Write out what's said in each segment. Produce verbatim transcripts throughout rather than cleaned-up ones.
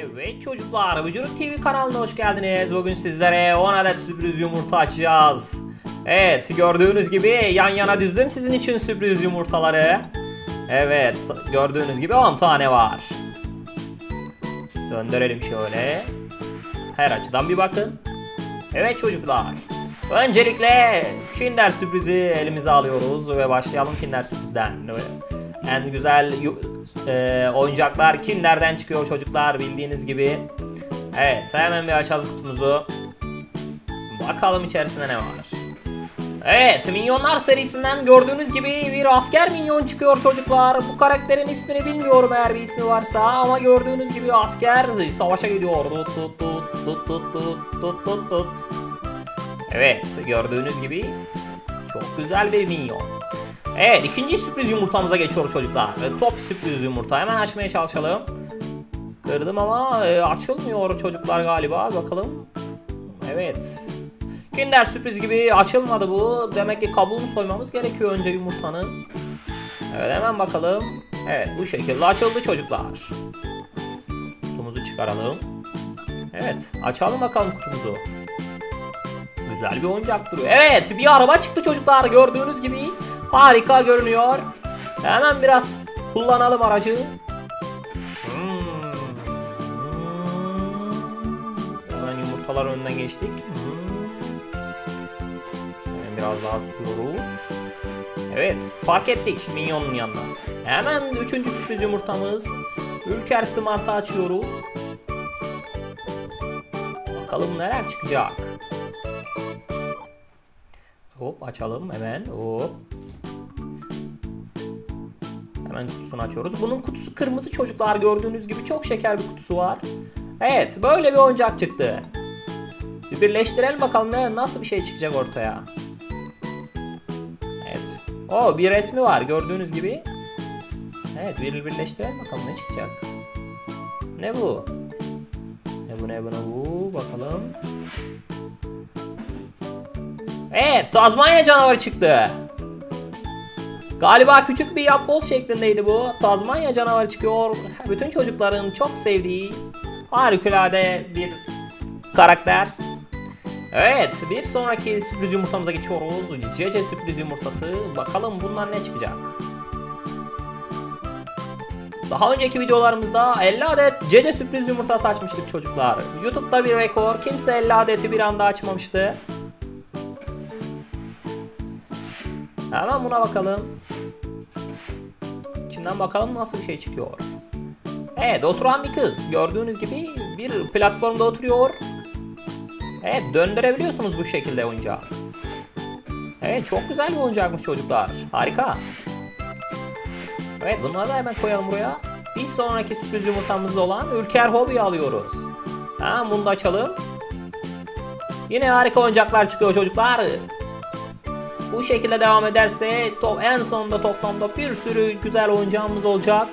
Evet çocuklar, Vücuduk T V kanalına hoş geldiniz. Bugün sizlere on adet sürpriz yumurta açacağız. Evet, gördüğünüz gibi yan yana düzdüm sizin için sürpriz yumurtaları. Evet, gördüğünüz gibi on tane var. Döndürelim şöyle. Her açıdan bir bakın. Evet çocuklar, öncelikle Kinder sürprizi elimize alıyoruz ve başlayalım Kinder sürprizden. En güzel e, oyuncaklar Kinder'den çıkıyor çocuklar, bildiğiniz gibi. Evet, hemen bir açalım kutumuzu. Bakalım içerisinde ne var. Evet, Minyonlar serisinden gördüğünüz gibi bir asker minyon çıkıyor çocuklar. Bu karakterin ismini bilmiyorum, eğer bir ismi varsa, ama gördüğünüz gibi asker savaşa gidiyor. Tut tut tut tut tut tut tut tut tut. Evet, gördüğünüz gibi çok güzel bir minyon. Evet, ikinci sürpriz yumurtamıza geçiyoruz çocuklar. Top sürpriz yumurta, hemen açmaya çalışalım. Kırdım ama e, açılmıyor çocuklar galiba, bakalım. Evet, Kinder sürpriz gibi açılmadı bu. Demek ki kabuğunu soymamız gerekiyor önce yumurtanın. Evet, hemen bakalım. Evet, bu şekilde açıldı çocuklar. Kutumuzu çıkaralım. Evet, açalım bakalım kutumuzu. Güzel bir oyuncak duruyor. Evet, bir araba çıktı çocuklar, gördüğünüz gibi. Harika görünüyor. Hemen biraz kullanalım aracı. Hmm. Hemen yumurtalar önünden geçtik. Hmm. Hemen biraz daha sıkıyoruz. Evet, park ettik minyonun yanına. Hemen üçüncü sürpriz yumurtamız. Ülker Smart'ı açıyoruz. Bakalım neler çıkacak. Hop, açalım hemen. Hop. Hemen kutusunu açıyoruz. Bunun kutusu kırmızı çocuklar, gördüğünüz gibi çok şeker bir kutusu var. Evet, böyle bir oyuncak çıktı. Bir birleştirelim bakalım ne nasıl bir şey çıkacak ortaya. Evet. O bir resmi var gördüğünüz gibi. Evet, bir birleştirelim bakalım ne çıkacak. Ne bu? Ne bu ne bu ne bu? Bakalım. Evet, Tazmanya canavarı çıktı. Galiba küçük bir yapboz şeklindeydi bu. Tazmanya canavarı çıkıyor. Bütün çocukların çok sevdiği harikulade bir karakter. Evet, bir sonraki sürpriz yumurtamıza geçiyoruz. Cece sürpriz yumurtası. Bakalım bundan ne çıkacak. Daha önceki videolarımızda elli adet Cece sürpriz yumurtası açmıştık çocuklar. YouTube'da bir rekor. Kimse elli adeti bir anda açmamıştı. Hemen buna bakalım. İçinden bakalım nasıl bir şey çıkıyor. Evet, oturan bir kız. Gördüğünüz gibi bir platformda oturuyor. Evet, döndürebiliyorsunuz bu şekilde oyuncağı. Evet, çok güzel bir oyuncakmış çocuklar. Harika. Evet, bunları da hemen koyalım buraya. Bir sonraki sürpriz yumurtamız olan Ülker Hobby'yi alıyoruz. Ha, bunu da açalım. Yine harika oyuncaklar çıkıyor çocuklar. Bu şekilde devam ederse top, en sonunda toplamda bir sürü güzel oyuncağımız olacak.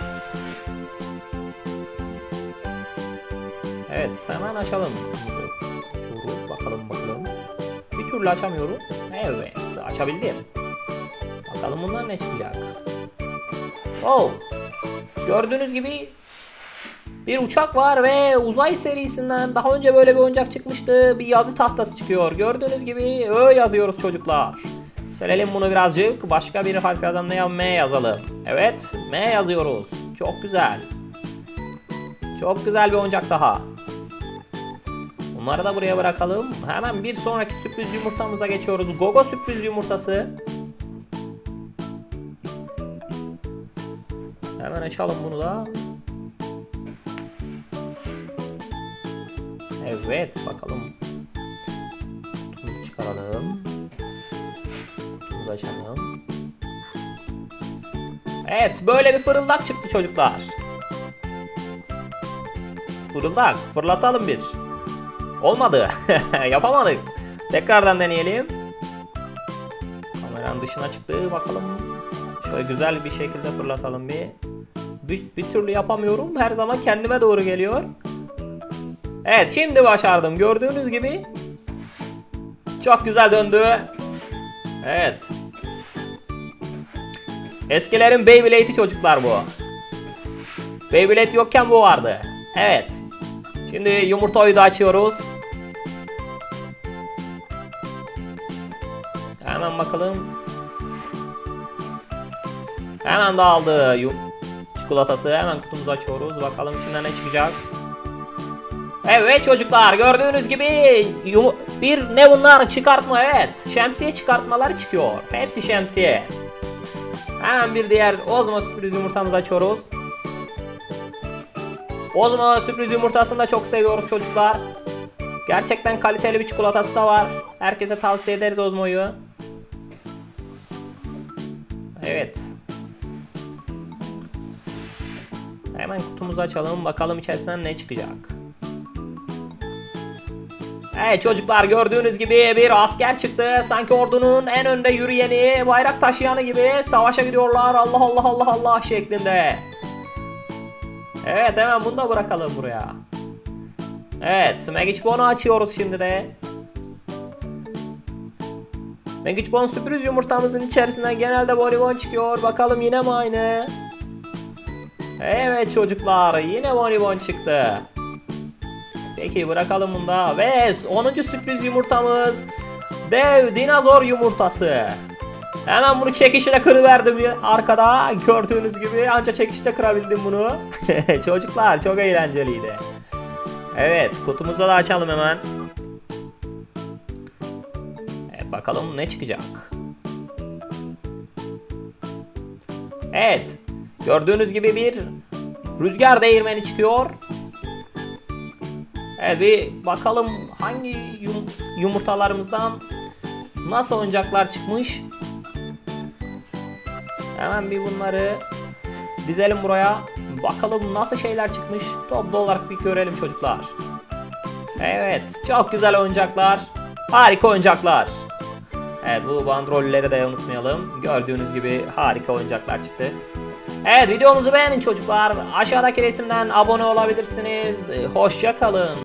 Evet, hemen açalım. Açıyoruz, bakalım bakalım. Bir türlü açamıyorum. Evet, açabildim. Bakalım bunlar ne çıkacak. Oh, gördüğünüz gibi bir uçak var ve uzay serisinden daha önce böyle bir oyuncak çıkmıştı. Bir yazı tahtası çıkıyor. Gördüğünüz gibi Ö yazıyoruz çocuklar. Silelim bunu birazcık. Başka bir harf yazalım. M yazalım. Evet, M yazıyoruz. Çok güzel. Çok güzel bir oyuncak daha. Bunları da buraya bırakalım. Hemen bir sonraki sürpriz yumurtamıza geçiyoruz. Gogo sürpriz yumurtası. Hemen açalım bunu da. Evet, bakalım. Kutumuzu çıkaralım. Kutumuzu açalım. Evet, böyle bir fırıldak çıktı çocuklar. Fırıldak, fırlatalım bir. Olmadı. Yapamadık. Tekrardan deneyelim. Kameranın dışına çıktı, bakalım. Şöyle güzel bir şekilde fırlatalım bir. Bir, bir türlü yapamıyorum. Her zaman kendime doğru geliyor. Evet, şimdi başardım. Gördüğünüz gibi çok güzel döndü. Evet. Eskilerin Beyblade'i çocuklar bu. Beyblade yokken bu vardı. Evet. Şimdi yumurtayı da açıyoruz. Hemen bakalım. Hemen dağıldı çikolatası. Hemen kutumuzu açıyoruz. Bakalım içinden ne çıkacak. Evet çocuklar, gördüğünüz gibi bir ne bunlar, çıkartma, evet. Şemsiye çıkartmaları çıkıyor. Hepsi şemsiye. Hemen bir diğer Ozmo sürpriz yumurtamızı açıyoruz. Ozmo sürpriz yumurtasını da çok seviyoruz çocuklar. Gerçekten kaliteli bir çikolatası da var. Herkese tavsiye ederiz Ozmo'yu. Evet. Hemen kutumuzu açalım. Bakalım içerisinden ne çıkacak. Evet çocuklar, gördüğünüz gibi bir asker çıktı. Sanki ordunun en önde yürüyeni, bayrak taşıyanı gibi savaşa gidiyorlar. Allah Allah Allah Allah şeklinde. Evet, hemen bunu da bırakalım buraya. Evet, Magic Bon'u açıyoruz şimdi de. Magic Bon sürpriz yumurtamızın içerisinden genelde bonibon çıkıyor. Bakalım yine mi aynı? Evet çocuklar, yine bonibon çıktı. Peki bırakalım bunu da. Ve onuncu sürpriz yumurtamız dev dinozor yumurtası. Hemen bunu çekişle kırıverdim arkada. Gördüğünüz gibi anca çekişle kırabildim bunu. Çocuklar, çok eğlenceliydi. Evet, kutumuzu da açalım hemen. Evet, bakalım ne çıkacak. Evet, gördüğünüz gibi bir rüzgar değirmeni çıkıyor. Evet, bir bakalım hangi yum yumurtalarımızdan nasıl oyuncaklar çıkmış. Hemen bir bunları dizelim buraya. Bakalım nasıl şeyler çıkmış. Toplu olarak bir görelim çocuklar. Evet, çok güzel oyuncaklar. Harika oyuncaklar. Evet, bu bandrolleri de unutmayalım. Gördüğünüz gibi harika oyuncaklar çıktı. Evet, videomuzu beğenin çocuklar. Aşağıdaki resimden abone olabilirsiniz. Hoşça kalın.